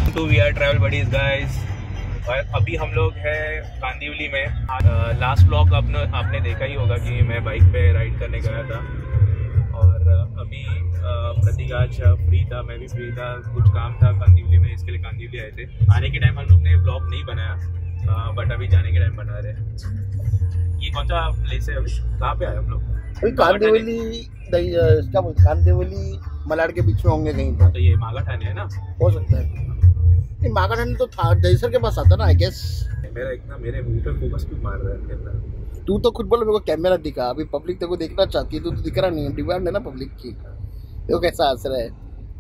Welcome to we are travel buddies guys. और अभी हम लोग हैं कांदिवली में। लास्ट व्लॉग आपने देखा ही होगा कि मैं बाइक पे राइड करने गया था और अभी प्रतीक आज फ्री था, मैं भी फ्री था, कुछ काम था कांदिवली में, इसके लिए कांदिवली आए थे। आने के टाइम हम लोग ने व्लॉग नहीं बनाया बट अभी जाने के टाइम बना रहे हैं। ये कौन सा प्लेस है, अभी कहाँ पे आए हम लोग? कांदिवली क्या बोलते, कांदिवली मलाड के बीच में होंगे कहीं पर। तो ये मागा ठाणे है ना? हो सकता है। नहीं, मागा ठाणे तो था दहीसर के पास आता ना, आई गेस। मेरे मुंह पे फोकस क्यों मार रहा है कैमरा? तू तो खुद बोल, मेरे को कैमरा दिखा। अभी पब्लिक तेरे को देखना चाहती है, तू तो दिख रहा नहीं है। डिमांड है ना पब्लिक की, तो कैसा हंस रहा है?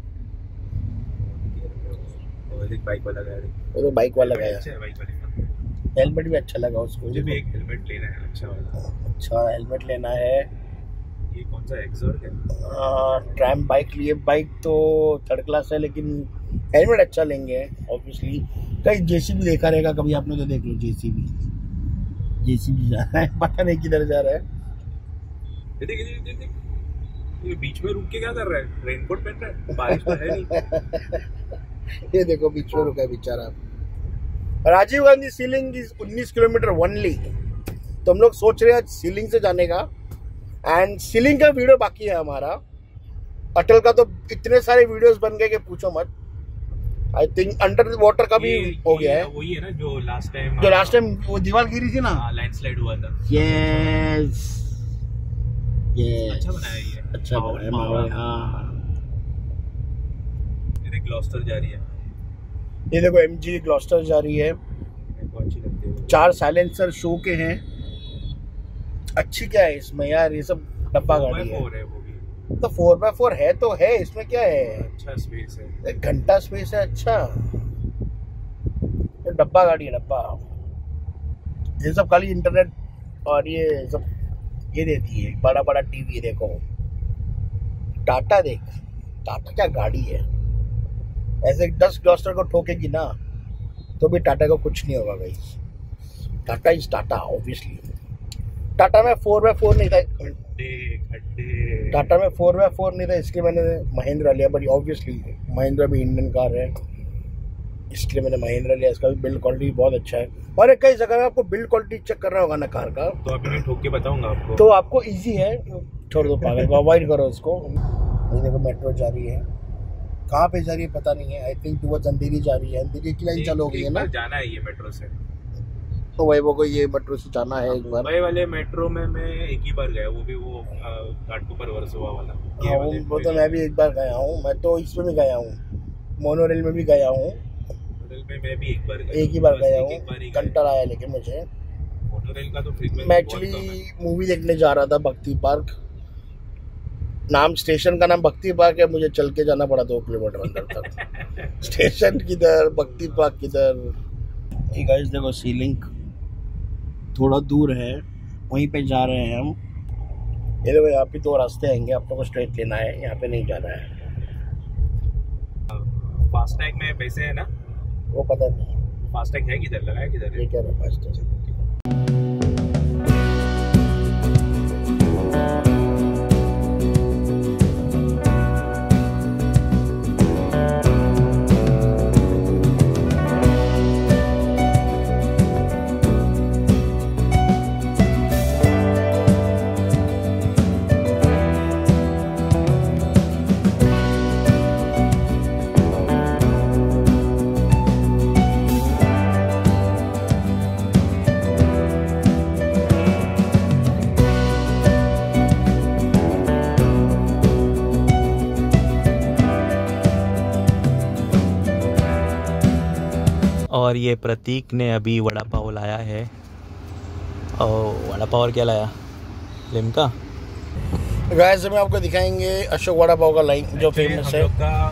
बाइक वाला गया, वो बाइक वाला गया। बाइक वाले हेलमेट भी अच्छा लगा उसको। मुझे भी एक हेलमेट लेना है, अच्छा वाला। अच्छा हेलमेट लेना है। ये कौन सा एक्सॉर्ट है? ट्रैम बाइक लिए। बाइक तो थर्ड क्लास है लेकिन हेलमेट अच्छा लेंगे ऑब्वियसली। कहीं जेसीबी देखा रहेगा कभी आपने, तो देख लो जेसीबी जा रहा है, पता नहीं किधर जा रहा है। देख ये बीच में रुक के क्या कर रहा है? रेनकोट पहन रहा है, बारिश तो है नहीं। ये देखो बीच में रुका है बेचारा। Rajiv Gandhi ceiling is 19 kilometre only. तो हम लोग सोच रहे हैं सीलिंग से जाने का, एंड सीलिंग का वीडियो बाकी है हमारा। अटल का तो इतने सारे वीडियोस बन गए कि पूछो मत। आई थिंक अंडर वाटर का भी हो गया है। वही है ना जो लास्ट टाइम वो दीवार गिरी थी ना, लैंडस्लाइड हुआ था। यस अच्छा बनाया ये, अच्छा बनाया। हाँ ये ग्लॉस्टर जा रही है। ये देखो MG ग्लॉस्टर जा रही है। अच्छी लगती है। 4 साइलेंसर शो के हैं। अच्छी क्या है इसमें यार, ये सब डब्बा गाड़ी है। वो भी तो 4x4 है तो है, इसमें क्या है? अच्छा स्पेस है, 1 घंटा स्पेस है। अच्छा तो डब्बा गाड़ी है, डब्बा। ये सब खाली इंटरनेट और ये सब ये देती है। बड़ा बड़ा टीवी देखो। टाटा देख, टाटा क्या गाड़ी है। ऐसे 10 ग्लॉस्टर को ठोकेगी ना तो भी टाटा को कुछ नहीं होगा भाई। Tata is Tata obviously. टाटा में 4x4 नहीं था, टाटा में 4x4 नहीं था, इसलिए मैंने महिंद्रा लिया। बट ऑब्वियसली महिंद्रा भी इंडियन कार है, इसलिए मैंने महिंद्रा लिया। इसका भी बिल्ड क्वालिटी बहुत अच्छा है। और कई जगह में आपको बिल्ड क्वालिटी चेक करना होगा ना कार का, तो अभी मैं ठोक के बताऊंगा आपको। तो आपको इजी है। छोड़ दो पागल को, अवॉइड करो उसको। ये देखो मेट्रो जा रही है। कहाँ पे जा रही है पता नहीं है। आई थिंक टुवर्ड्स अंधेरी जा रही है। अंधेरी की लाइन चालू हो गई है ना, जाना है ये मेट्रो से। तो वही वो को ये मेट्रो से जाना है एक बार। मुंबई वाले मेट्रो में मैं एक ही बार गया, वो भी वो घाटकोपर वर्सोवा वाला। वो तो मैं भी एक बार गया हूँ। मैं तो इसमें भी गया हूँ, मोनोरेल में भी गया हूँ। मोनोरेल में मैं भी एक ही बार गया हूँ। कंटाला आया लेकिन मुझे मोनोरेल का। तो मैं एक्चुअली मूवी देखने जा रहा था भक्ति पार्क। नाम स्टेशन का नाम भक्ति पार्क है। मुझे चल के जाना पड़ा 2 किलोमीटर अंदर तक। स्टेशन किधर, भक्ति पार्क किधर। गाइस देखो सीलिंग थोड़ा दूर है, वहीं पे जा रहे हैं हम। ये देखो यहाँ पे 2 रास्ते आएंगे, आप लोग को स्ट्रेट लेना है, यहाँ पे नहीं जाना है। फास्टैग में पैसे है ना? वो पता नहीं फास्टैग है किधर, लगाया किधर? ये क्या है फास्टैग? और ये प्रतीक ने अभी वड़ा पाव लाया है। और वड़ा पाव और क्या लाया? लिमका। गाइस में आपको दिखाएंगे अशोक वड़ा पाव का लाइन जो फेमस है।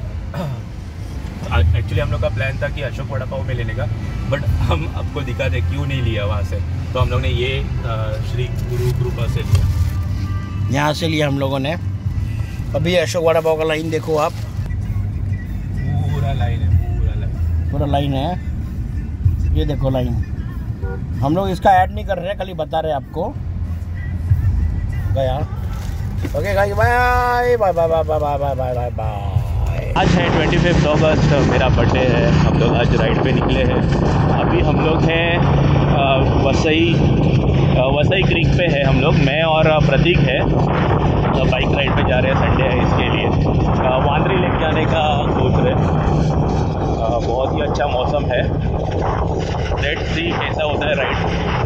एक्चुअली हम लोग का प्लान था कि अशोक वड़ा पाव में लेने का, बट हम आपको दिखा दे क्यों नहीं लिया वहाँ से। तो हम लोग ने ये श्री गुरु कृपा से लिया, यहाँ से लिया हम लोगों ने। अभी अशोक वड़ा पाव का लाइन देखो आप, पूरा लाइन है, पूरा लाइन है। ये देखो लाइन। हम लोग इसका ऐड नहीं कर रहे, खाली बता रहे आपको। गया okay guys, bye bye bye bye bye bye bye bye bye. आज है 25 अगस्त, मेरा बर्थडे है। हम लोग आज राइड पे निकले हैं। अभी हम लोग हैं वसई क्रीक पे है हम लोग। मैं और प्रतीक है, बाइक राइड पे जा रहे हैं। संडे है इसके लिए वांद्री लेक जाने का सोच रहे। बहुत ही अच्छा मौसम है। लेट्स सी कैसा होता है राइड।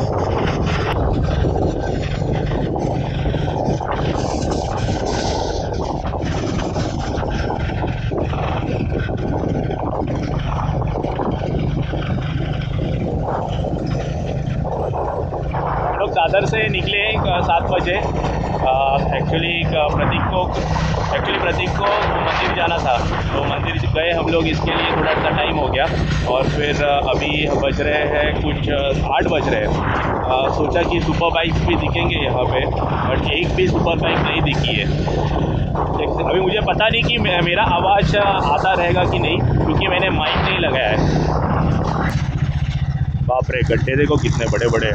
दादर से निकले 7 बजे। एक्चुअली प्रतीक को मंदिर जाना था, तो मंदिर गए हम लोग। इसके लिए थोड़ा सा टाइम हो गया। और फिर अभी बज रहे हैं कुछ 8 बज रहे हैं। सोचा कि सुपर बाइक भी दिखेंगे यहाँ पे, बट एक भी सुपर बाइक नहीं दिखी है। अभी मुझे पता नहीं कि मेरा आवाज़ आता रहेगा कि नहीं, क्योंकि मैंने माइक नहीं लगाया है। बाप रे, गड्ढे देखो कितने बड़े बड़े।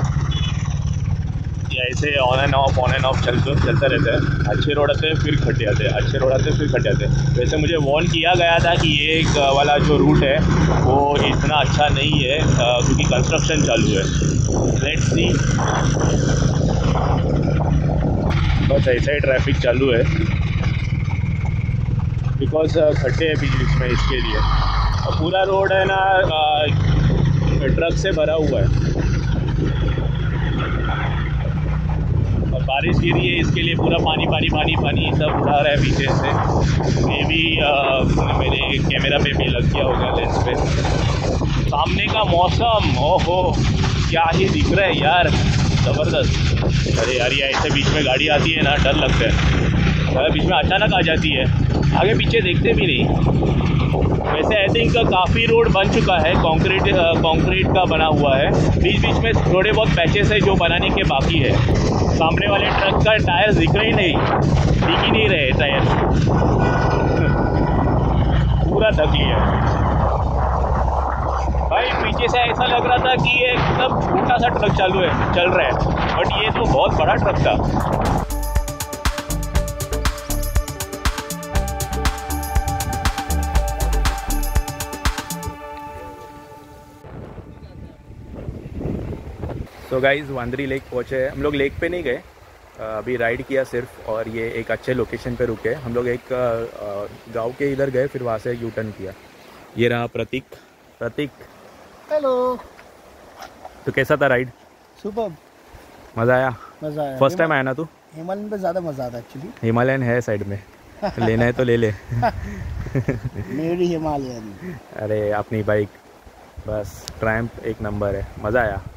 ऐसे ऑन एंड ऑफ चलता रहता है। अच्छे रोड आते हैं फिर खड्डे आते हैं, अच्छे रोड आते हैं फिर खड्डे आते हैं। वैसे मुझे वार्न किया गया था कि ये एक वाला जो रूट है वो इतना अच्छा नहीं है, क्योंकि कंस्ट्रक्शन चालू है। Let's see. बस ऐसा ही ट्रैफिक चालू है, बिकॉज खड्डे हैं बीच बीच में। इसके लिए पूरा रोड है ना ट्रक से भरा हुआ है। बारिश गिरी है, इसके लिए पूरा पानी सब उड़ा रहा है पीछे से। ये भी मेरे कैमरा पे भी लग गया होगा, लेंस पे। सामने का मौसम, ओहो क्या ही दिख रहा है यार, ज़बरदस्त। अरे यार, ये ऐसे बीच में गाड़ी आती है ना, डर लगता है। बीच में अचानक आ जाती है, आगे पीछे देखते भी नहीं। वैसे आई थिंक काफ़ी रोड बन चुका है, कंक्रीट का बना हुआ है। बीच बीच में थोड़े बहुत पैचेस है जो बनाने के बाकी है। सामने वाले ट्रक का टायर दिख ही नहीं रहे टायर। पूरा ढक लिया भाई। पीछे से ऐसा लग रहा था कि ये एकदम छोटा सा ट्रक चल रहा है, बट ये तो बहुत बड़ा ट्रक था। तो गाइज़, वांद्री लेक पहुँचे हैं हम लोग। लेक पे नहीं गए, अभी राइड किया सिर्फ। और ये एक अच्छे लोकेशन पे रुके हम लोग। एक गांव के इधर गए, फिर वहाँ से यू टर्न किया। ये रहा प्रतीक। हेलो। तो कैसा था राइड? सुपर। मज़ा आया। फर्स्ट टाइम आया ना तू? हिमालयन पे ज़्यादा मज़ा आता एक्चुअली। हिमालयन है साइड में, लेना है तो ले ले। मेरी हिमालयन। अरे अपनी बाइक, बस ट्रायम्फ एक नंबर है। मज़ा आया।